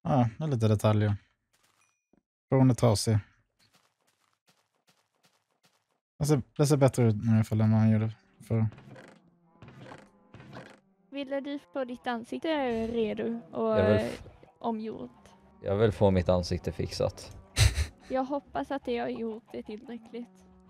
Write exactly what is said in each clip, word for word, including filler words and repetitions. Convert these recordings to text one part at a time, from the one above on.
Ja, det är lite detaljer. Bron är trasig. Alltså, det ser bättre ut nu ifall än vad han gjorde för. Ville du få ditt ansikte redo och Jag vill, eh, omgjort? jag vill få mitt ansikte fixat. Jag hoppas att det har gjort det tillräckligt.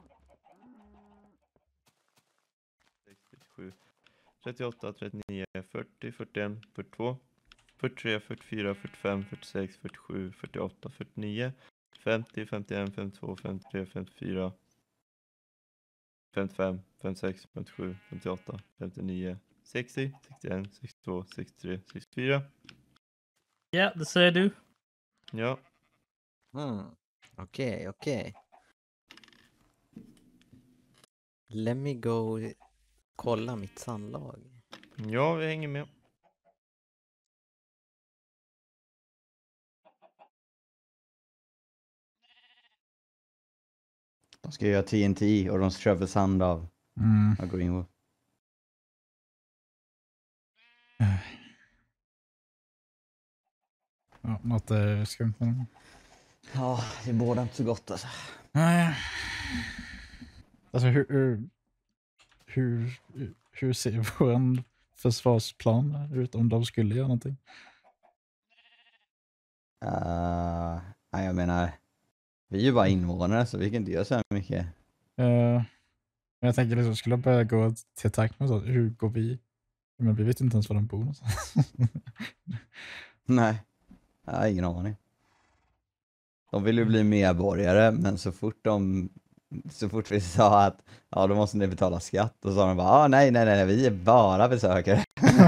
sextiosju, trettioåtta, trettionio, fyrtio, fyrtioett, fyrtiotvå, fyrtiotre, fyrtiofyra, fyrtiofem, fyrtiosex, fyrtiosju, fyrtioåtta, fyrtionio, femtio, femtioett, femtiotvå, femtiotre, femtiofyra, femtiofem, femtiosex, femtiosju, femtioåtta, femtionio, sextio, sextioett, sextiotvå, sextiotre, sextiofyra. Ja, det säger du. Ja. Mm. Okej, okay, okej. Okay. Let me go kolla mitt sandlag. Ja, vi hänger med. De ska göra T N T och de köper sand av, Mm. av Greenwood. Ja, något är skumt med dem. Ja, det båda inte så gott alltså. Nej. Alltså hur, hur, hur, hur ser vår försvarsplan ut om de skulle göra någonting? Uh, nej, jag menar, vi är ju bara invånare så vi kan inte göra så här mycket. Uh, jag tänker liksom, skulle jag börja gå till attack med så, hur går vi? Men vi vet inte ens var de bor någonstans. Nej, jag har ingen aning. De vill ju bli medborgare, men så fort de så fort vi sa att ja, då måste ni betala skatt, och så sa de bara ah, nej, nej, nej, vi är bara besökare.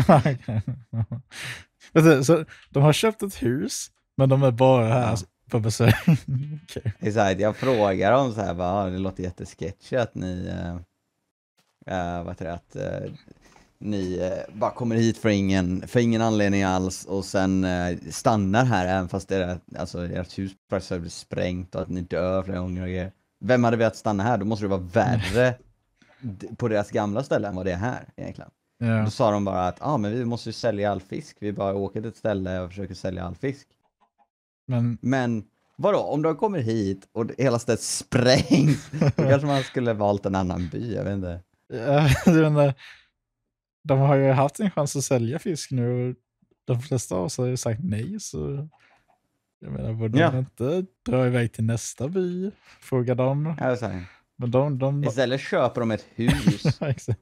Så de har köpt ett hus, men de är bara här ja. på besök. Okay. Exakt, jag frågar dem så här, bara, det låter jättesketchy att ni äh, äh, vad heter det, att äh, ni äh, bara kommer hit för ingen, för ingen anledning alls och sen äh, stannar här även fast det, alltså, ert hus har blivit sprängt och att ni dör flera gånger och grejer. Vem hade velat stanna här? Då måste det vara värre på deras gamla ställe än vad det är här egentligen. Ja. Då sa de bara att ah, men vi måste ju sälja all fisk. Vi bara åker till ett ställe och försöker sälja all fisk. Men, men vadå? Om de kommer hit och hela stället sprängs, då kanske man skulle valt en annan by, jag vet inte. Ja, jag menar, de har ju haft en chans att sälja fisk nu och de flesta av oss har ju sagt nej, så jag menar, borde ja. de inte dra iväg till nästa by? Fråga dem. Ja, så men de, de... Istället köper de ett hus. Exakt.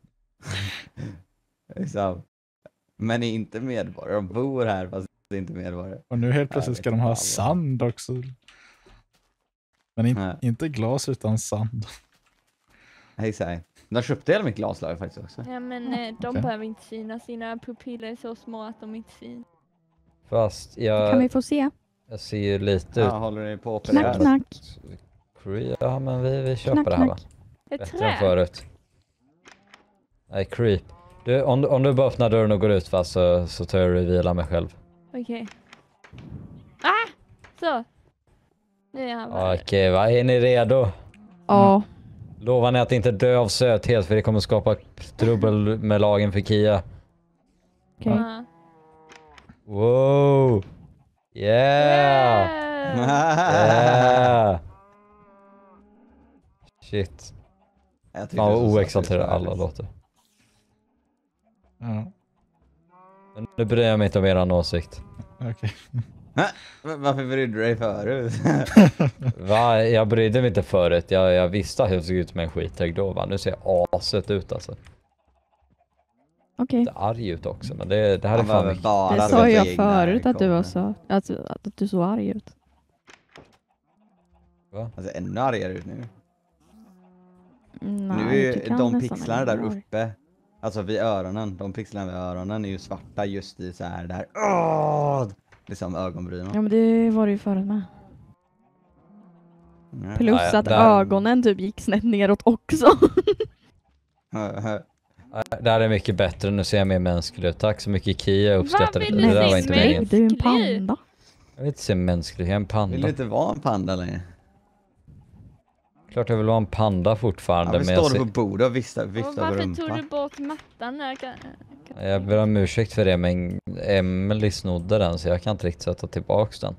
Exakt. Men är inte medborgare. De bor här fast är inte medborgare. Och nu helt plötsligt ska de ha sand också. Men in, inte glas utan sand. Exakt. De köpte hela mitt glaslag faktiskt också. Ja, men eh, de okay. behöver inte syna. Sina pupiller är så små att de inte syns. Fast jag... Kan vi få se? Jag ser ju lite ja, ut. Håller ni på knack, knack. Ja, men vi, vi köper knack, det här va? Ett Bättre trä. än förut. Nej, creep. Du, om, om du bara öppnar dörren och går ut va, så, så tar jag revila mig själv. Okej. Okay. Ah! Så. Nu är han bara... Okej, okay, va? Är ni redo? Ja. Lovar ni att inte dö av söthet för det kommer skapa trubbel med lagen för Kia? Okej. Okay. Ja. Wow! Yeah! Yeah! Shit. Fan vad oexalterade alla låter. Ja. Men nu bryr jag mig inte om eran åsikt. Okej. Okay. Varför brydde du dig förut? Va? Jag brydde mig inte förut. Jag, jag visste att jag såg ut med en skithög då va? Nu ser jag aset ut alltså. Okej. Okay. Det är arg ut också, men det, det här är fan mycket. Det sa jag förut att du var så att, att du såg arg ut. Va? Alltså ännu argare ut nu. Nej, nu är ju de pixlarna där uppe, alltså vid öronen, de pixlarna vid öronen är ju svarta just i så här där. Åh! Liksom ögonbrynen. Ja, men det var det ju förut med. Ja. Plus ja, ja, att där... ögonen typ gick snett neråt också. Det här är mycket bättre, nu ser jag mer mänsklig ut. Tack så mycket Kia, jag uppskattar det. Det där var inte meningen. Du är en panda. Jag vill inte se mänsklig, jag är en panda. Vill du inte vara en panda längre? Klart jag vill vara en panda fortfarande. Ja, men men jag står du ser... på bordet och viftar, Och viftar på varför rumpan? tog du bort mattan där? Kan, kan... Jag ber om ursäkt för det, men Emily snodde den så jag kan inte riktigt sätta tillbaks den.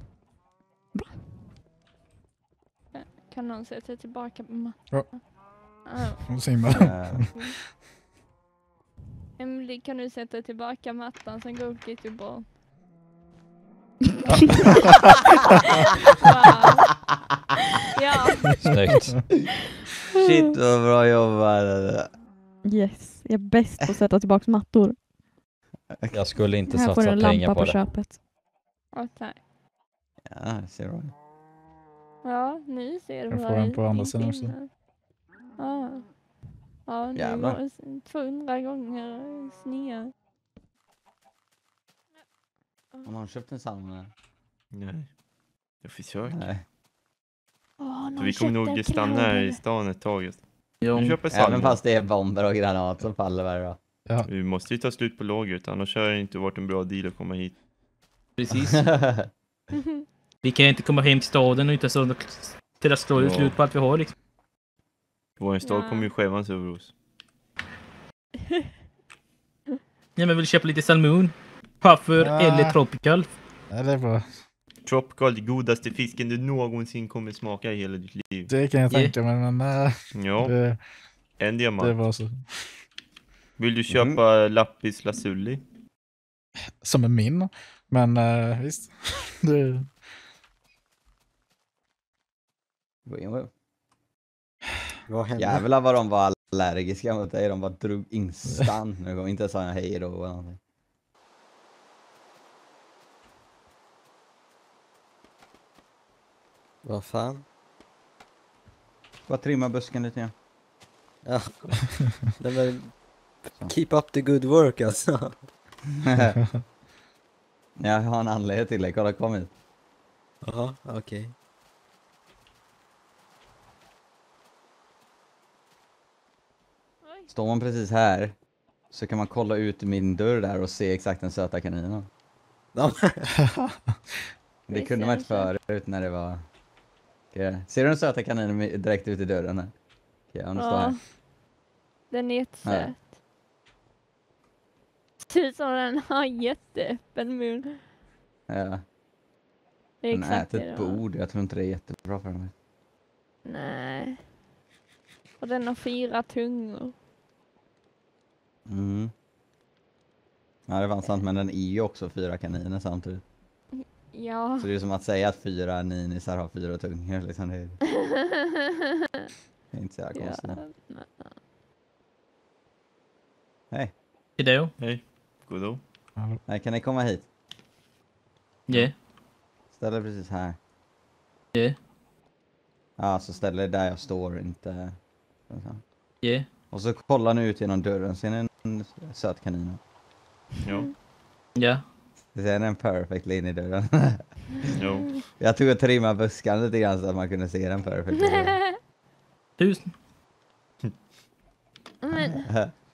Kan någon sätta tillbaka på mattan? Ja. Ah. Hon simmar. Eh, Emily, kan du sätta tillbaka mattan sen går upp lite bort? Wow. Ja. Snyggt. Shit vad bra jobbat. Yes, jag är bäst på att sätta tillbaka mattor. Jag skulle inte Här får du satsa en pengar lampa på på det. köpet. Oh, tack. Ja, ser du. Ja, nu ser du Jag får vad en på det andra finns sidan också. inne. Ja. Ja, nu Jävlar. var det tvåhundra gånger snea. Har någon köpt en salmon? Nej. Jag försöker. Nej. Åh, Så någon vi kommer nog köpte stanna här i kläder. stan ett tag. Just. Jo. Vi köper Även salmon. fast det är bomber och granat som faller varje dag. Ja. Vi måste ju ta slut på lagret, annars har det inte varit en bra deal att komma hit. Precis. Vi kan inte komma hem till staden och inte så till att slå Ja. slut på allt vi har liksom. Vår stad Ja. kommer ju skämmas över oss. Ja, men vill köpa lite salmon. Puffer Ja. eller tropical. Ja, det är bra. Tropical, godaste fisken du någonsin kommer smaka i hela ditt liv. Det kan jag Yeah. tänka mig, men nej. Ja, Det, en det diamant. var så. Vill du köpa lapis lazuli? Som är min. Men uh, visst. Det, Vad hände? Jävlar vad de var allergiska mot dig. De bara drog instant. Nu kom inte säga hej då eller någonting. Vad fan? Bara trimma busken lite grann. Ja. Nej, men, keep up the good work alltså. Jag har en anledning till det. Kolla, kom hit. Jaha, okej. Oj. Står man precis här så kan man kolla ut min dörr där och se exakt den söta kaninen. Ja. Det Det kunde man inte känns förut när det var... Okej. Ser du den söta kaninen med- direkt ut i dörren här? Okej, om du står här. Ja. Den är jättesöt. Ser ut som den har jätteöppen mun. Ja. Det är Den exakt äter det ett det var. bord. Jag tror inte det är jättebra för dem. Nej. Och den har fyra tungor. Mm. Ja, det var sant, men den är ju också fyra kaniner samtidigt. Ja. Så det är som att säga att fyra ninisar har fyra tungor. Liksom. Det, är, det är inte så jävla konstigt. Ja. Hej. Idag. Hej, goddag. Nej, kan ni komma hit? Ja. Ställ er precis här. Ja. Ja, så ställ er där jag står, inte... Ja. Och så kollar ni ut genom dörren. Ser ni en söt kanin? Ja, Ja. Ser ni en perfect in i dörren? jo. Jag tog och trimmade buskan lite grann så att man kunde se den perfect i dörren. Tusen. Men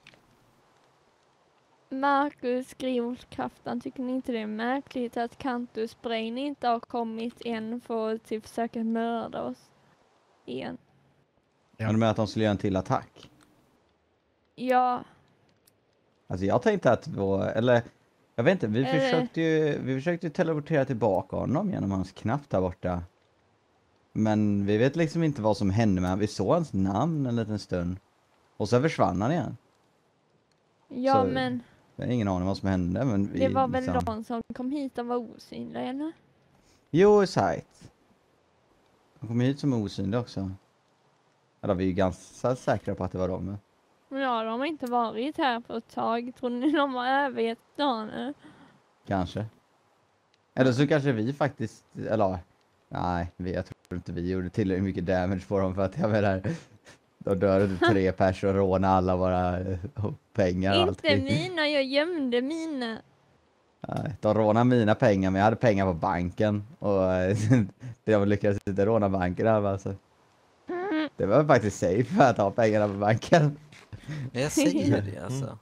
Marcus Grimskraften, tycker ni inte det är märkligt att Cantus Brain inte har kommit än för att typ försöka mörda oss igen? Ja. Men du menar att de skulle göra en till attack? Ja, Alltså jag tänkte att vår, eller jag vet inte, vi Eh. försökte ju, vi försökte ju teleportera tillbaka honom genom hans knapp där borta. Men vi vet liksom inte vad som hände med honom. Vi såg hans namn en liten stund. Och så försvann han igen. ja Så- men Jag har ingen aning vad som hände, men vi det var väl liksom... de som kom hit och var osynliga, eller? Jo, exakt. De kom hit som osynliga också. Eller vi är ju ganska säkra på att det var de. Ja, de har inte varit här på ett tag. Tror ni de har övergett dagen nu? Kanske. Eller så kanske vi faktiskt, eller nej, vi, jag tror inte vi gjorde tillräckligt mycket damage på dem för att jag menar, då dör det tre pers och råna alla våra eh, pengar och Inte allting. mina, jag gömde mina. Nej, de rånade mina pengar, men jag hade pengar på banken och eh, jag lyckades inte råna banken här, alltså. Det var faktiskt safe att ha pengarna på banken. Jag säger det alltså.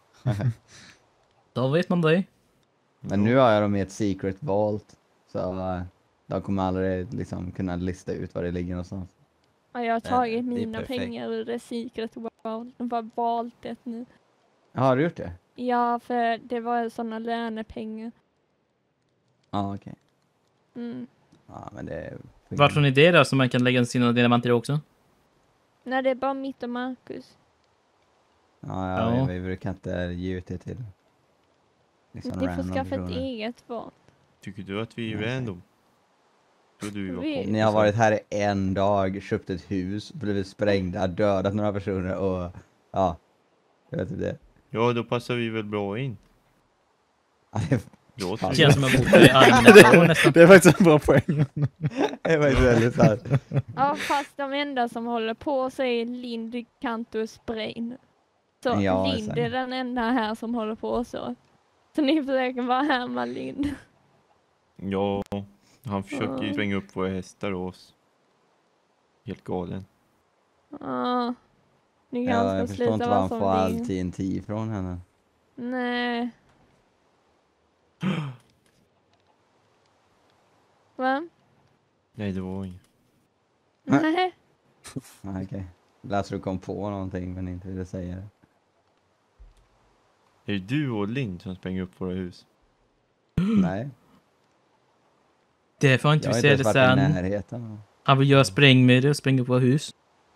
Då vet man det. Men nu har jag dem i ett secret vault. Så uh, de kommer aldrig liksom kunna lista ut var det ligger någonstans. Ja, jag har Nej, tagit det är mina perfekt. pengar ur det secret world. De har valt det nu. Ja, har du gjort det? Ja, för det var sådana lönepengar. Ja, okej. Mm. Ja, men det... Vart tror ni det då, så man kan lägga sina diamanter också? Nej, det är bara mitt och Marcus. Ja, ja, Ja. Vi, vi brukar inte ge ut det till... Liksom Ni får random skaffa ett personer. eget vapen. Tycker du att vi är Nej. random? Trodde vi var Vi- kompisar. Ni har varit här i en dag, köpt ett hus, blivit sprängda, dödat några personer och... Ja, jag vet inte det. Ja, då passar vi väl bra in. Ja, det- Då Fan. Det känns som jag bor i armen nästan. Det är faktiskt en bra poäng. det var ju väldigt sant. Ja, fast de enda som håller på så är Lind, Kanto, Sprain. Så Ja, Lind exakt. är den enda här som håller på så. Så ni försöker bara härma Lind. Ja, han försöker ju Ja. svänga upp våra hästar och oss. Helt galen. Ja. Ni kan Ja, få jag förstår sluta inte var vad han som får all vill. T N T ifrån henne. Nej. Va? Nej, det var inget. Nej. Ja, okej. Läste du kom på någonting men inte ville säga det. Är det du och Lind som spränger upp våra hus? Nej, Det får inte jag vi har se inte det ens varit i sen. närheten. Han vill göra sprängmedel och spränga på hus.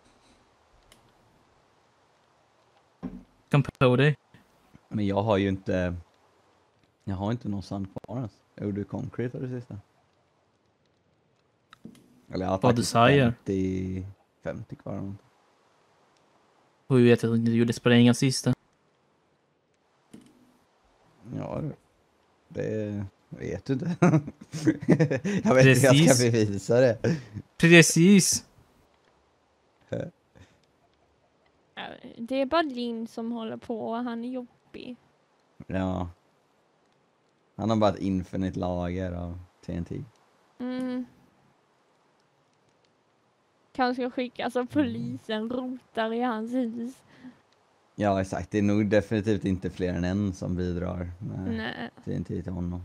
Kom på dig. Men jag har ju inte... Jag har inte någon sand kvar ens. Jag gjorde concrete av det sista. Eller jag har Vad du faktiskt säger. femtio, femtio kvar. eller något. Hur vet jag att du gjorde sprängan sista? Ja, det- det vet du inte. jag vet inte hur jag Precis. ska bevisa det. Precis. Ja, det är bara Lind som håller på och han är jobbig. Ja. Han har bara ett infinite lager av T N T. Mm. Kanske skicka, alltså polisen rotar i hans hus. Ja, exakt. Det är nog definitivt inte fler än en som bidrar med Nej. T N T till honom.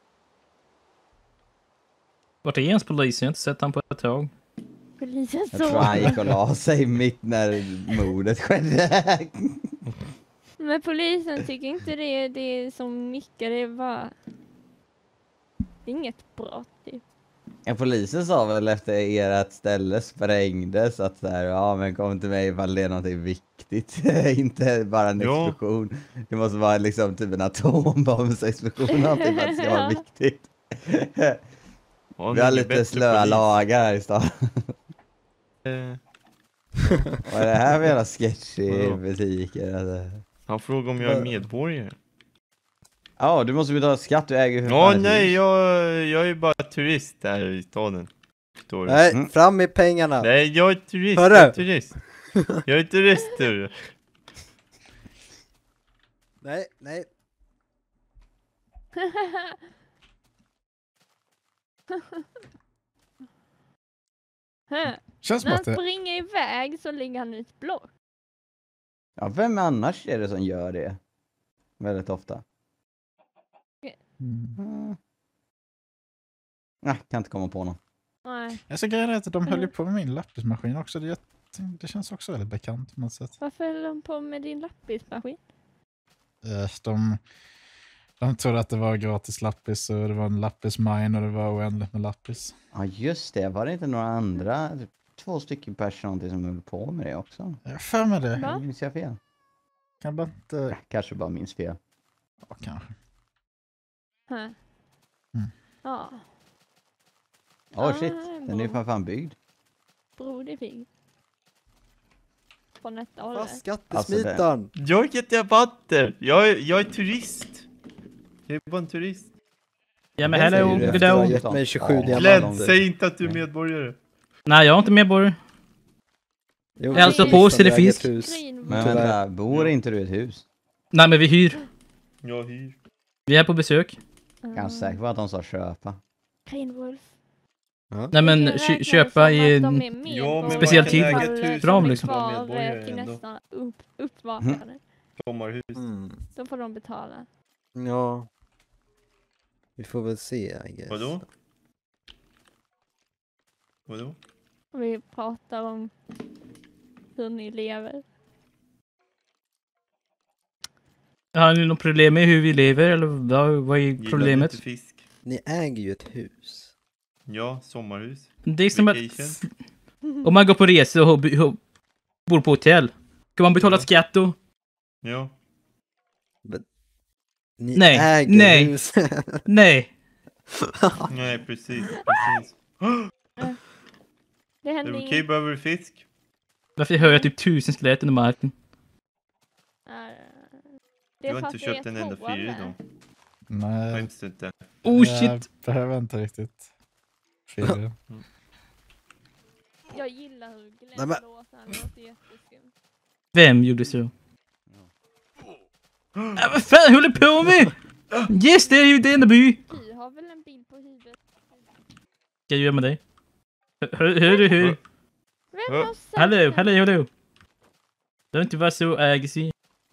Vart är ens polisen? Jag har inte sett han på ett tag. Polisen Jag tror han så. gick och la sig mitt när mordet skedde. Men polisen tycker inte det, det är som mycket, det är bara... Det är inget brott typ. Ja, polisen sa väl efter ert ställe sprängdes att så här, ja men kom till mig ifall det är någonting viktigt. Inte bara en Ja. explosion. Det måste vara liksom typ en atombombsexplosion någonting för att det ska vara Ja. viktigt. Ja, Vi har ni är lite bättre slöa polis. lagar här i stan. Eh, Vad är det här för jävla sketchy Ja. butiker? Alltså. Han frågar om jag är medborgare. Ja, du måste betala skatt, du äger hur Ja, fan ett nej, hus. jag, jag är bara turist här i staden. Förstår du? Nej, Mm. fram med pengarna! Nej, jag är turist, Hörru! jag är turist. Jag är turist, du. Nej, nej. Hä? Känns som När att han det... springer iväg så lägger han ut block. Ja, vem annars är det som gör det? Väldigt ofta. Mm. Mm. Nej, kan inte komma på någon. Nej. Alltså grejen är att de höll ju Mm. på med min lappismaskin också. Det, det känns också väldigt bekant på något sätt. Varför höll de på med din lappismaskin? Eh, De, de trodde att det var gratis lappis och det var en lappis mine och det var oändligt med lappis. Ja, just det. Var det inte några andra, typ två stycken personer som höll på med det också? Jag har för mig det. Va? Minns jag fel? Kan bara inte... Ja, kanske bara minns fel. Ja, kanske. Hä? Mm. Ja. Åh Ah, shit, den är ju bra. för fan byggd. Broderpigg. Från detta Fast hållet. skattesmitaren! Jag heter Batter. Jag är, jag är turist. Jag är bara en turist. Ja men Det säger hello, du good efter att ha day. gett mig tjugosju Ja, diamanter. Glenn, säg inte att du är medborgare. Nej, jag är inte medborgare. Jo, Jag står på som äger Sillyfisk. ett hus. Greenwood. Men Tyvärr. vänta, bor inte du i ett hus? Nej men vi hyr. Jag hyr. Vi är på besök. Jag är säker på att de sa köpa. Greenwolf. Nej men Det kö- räknas köpa som i att de en... är medborgare Ja, men Speciell ifall, tid- eh, ett hus de ram, är liksom. kvar, eh, Medborgare till ändå. nästa upp, uppvaknade. Sommarhus. Mm. Då får de betala. Ja. Vi får väl se, I guess. Vadå? Vadå? Och vi pratar om hur ni lever. Har ni något problem med hur vi lever eller vad, vad är Gillar problemet? du inte fisk? Ni äger ju ett hus. Ja, sommarhus. Det är som att Vacation. om man går på resor och, och bor på hotell. Kan man betala Ja. skatt då? Ja. Ni Nej, äger nej. huset. Nej. Nej, precis. precis. Det Är händer det inget. okej, behöver du fisk? Varför hör jag typ tusen skelett under marken? Äh, Du det är har för inte att det är köpt en ett enda hål fyra där. idag. Nej, Skäms du inte? Oh jag shit. behöver inte riktigt fyra. Jag gillar hur Glenn Nej, men- låter. Han låter jätteskumt. Vem gjorde så? Äh, vad fan håller du på med? Yes, det är ju det enda by. Du har väl en bild på huvudet? Ska jag göra med dig? Hör hör du hur? Vem Ja. har sett Hallå, den? hallå, hallå. Det behöver inte vara så aggressiv.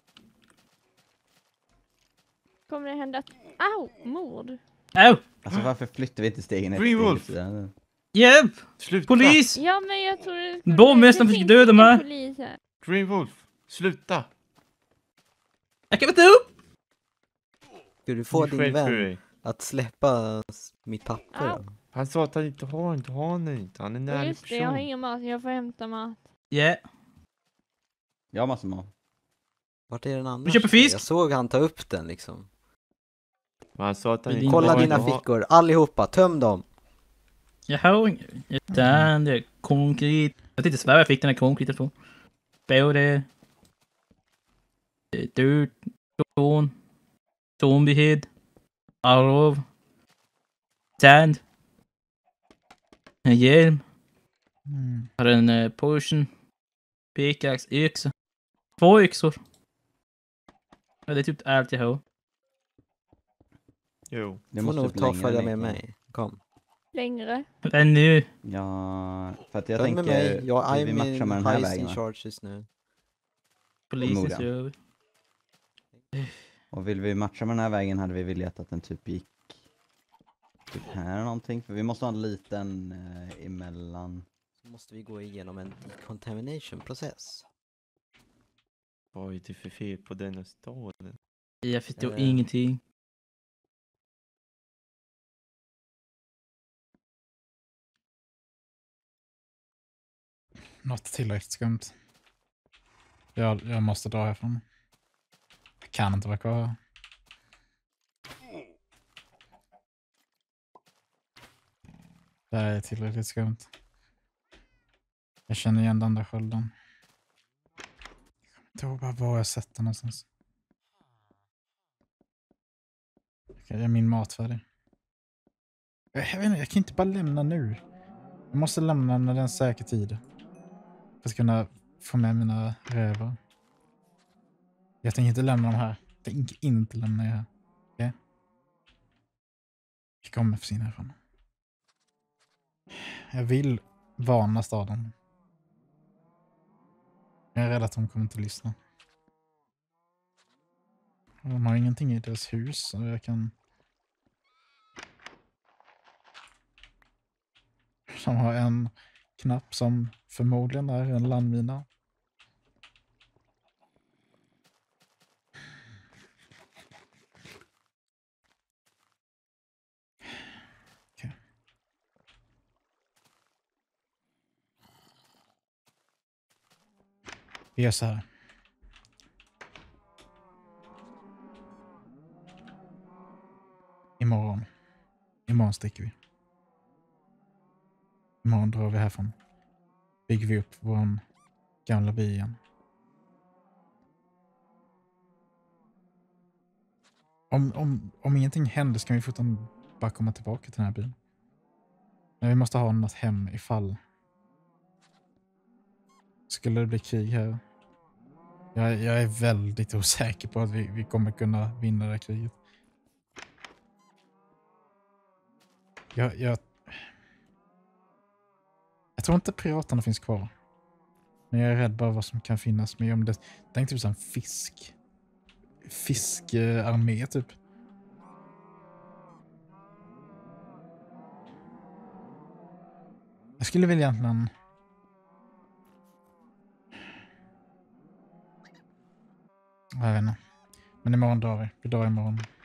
Kommer det hända att... Au! Mord! Au! Alltså varför flyttar vi inte stegen ett Green steg Wolf. åt sidan? Hjälp! Sluta! Polis! Ja, men jag tror det skulle... Borgmästaren det fick finns döda ingen mig. polis här. Green Wolf! Sluta! Jag kan inte upp! Ska du få Ni din skärper vän dig. att släppa s- mitt papper Au. då? Han sa att han inte har, inte har han inte. Han är en Ja, ärlig just det, jag har person. ingen mat. Jag får hämta mat. Ja. Jag har massor mat. Vart är den annars? Vi köper fisk. Jag såg han ta upp den liksom. Men han sa att han Vill inte din- Kolla har, dina inte har. fickor, allihopa, töm dem! Jag har inget. Utan det är konkret. Jag tänkte svära jag fick den här konkreta på. Både. Dirt. Stone. Zombiehead. Arv. Sand. En hjälm. Mm. Har en uh, potion. Pickaxe. Yxa. Två yxor. Ja, det är typ allt jag har. Jo. Det Får måste nog upp ta och längre följa än med Ica. mig. Kom. Längre. Men nu. Ja, för att jag Följ tänker, med mig, jag vill vi är matcha med min den här highest vägen in va? charge just nu. Polisen Förmodligen. ser över. Och vill vi matcha med den här vägen hade vi velat att den typ gick typ här eller någonting. För vi måste ha en liten eh, emellan. Så måste vi gå igenom en decontamination-process. Vad är det för fel på denna staden? Jag förstår Eh. ingenting. Något tillräckligt skumt. Jag, jag måste dra härifrån. Jag kan inte vara kvar här. Det här är tillräckligt skumt. Jag känner igen den där skölden. Jag kommer inte ihåg bara var jag sett den någonstans. Okej, är min mat färdig? Jag, jag vet inte, jag kan inte bara lämna nu. Jag måste lämna när det är en säker tid. För att kunna få med mina rävar. Jag tänker inte lämna dem här. Jag tänker inte lämna er här. Okej? Okay? Jag kommer försvinna härifrån. Jag vill varna staden. Jag är rädd att de kommer inte lyssna. De har ingenting i deras hus så jag kan... De har en knapp som förmodligen är en landmina. Okej. Vi gör så här. Imorgon. Imorgon sticker vi. Imorgon drar vi härifrån. Bygger vi upp vår gamla by igen. Om, om, om ingenting händer ska vi fortfarande bara komma tillbaka till den här byn. Men vi måste ha något hem ifall. Skulle det bli krig här. Jag, jag är väldigt osäker på att vi, vi kommer kunna vinna det här kriget. Jag, jag, jag tror inte piraterna finns kvar. Men jag är rädd bara vad som kan finnas med om det. Tänk typ som fisk. Fiskarmé typ. Jag skulle vilja egentligen Jag vet inte. Men imorgon drar vi. Vi drar imorgon.